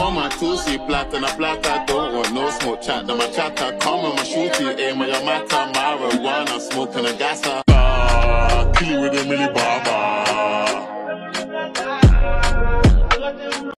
On my two-seat plata, don't want no smoke chat. Then my chatter, come on my shooty, aim at your matter, marijuana, smoking a gas. Kill you with a milli bar.